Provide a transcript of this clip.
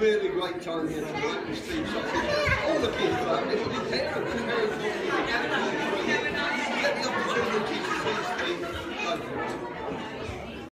really great time here tonight with Steve Sausage.